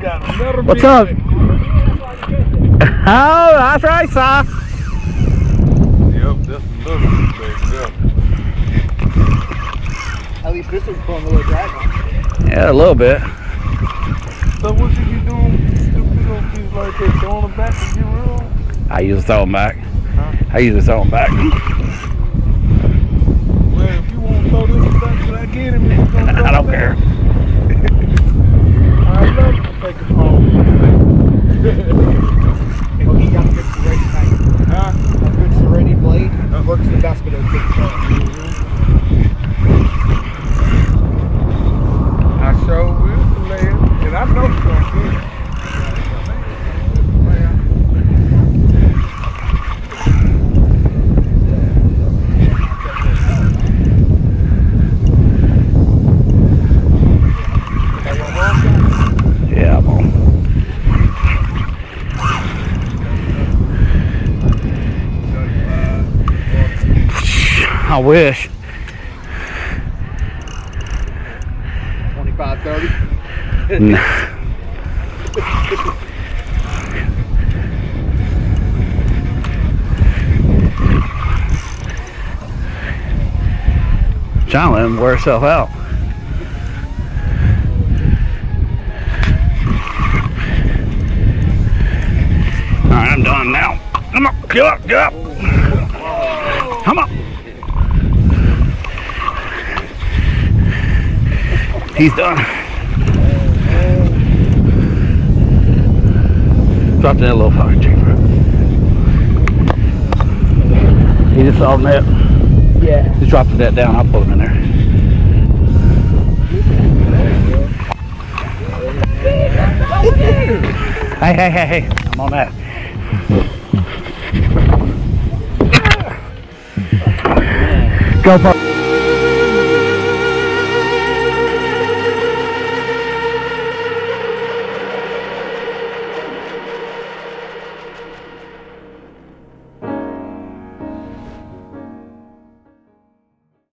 What's up? Oh, that's right, sir. Yep, that's another baby. At least this one's pulling a little drag on. Yeah, a little bit. So what you be doing? Stupid little things like that, throwing them back and get real? I usually throw them back. Huh? I usually throw them back. Well, if you want to throw this back, should I get him? I don't care. I love to take it home. Oh, he got a good serrated knife. Huh? A good serrated blade. Works the best with a big shot. I sure will, player. And I know it's going to be. Yeah, I'm on. I wish. 25-30. Nah. Trying to let him wear himself out. Alright, I'm done now. Come on, get up, get up. Come on. He's done. Dropped in a little pocket cheaper. He just saw the net. Yeah. Just dropped the net down. I'll pull him in there. Hey. I'm on that. Go,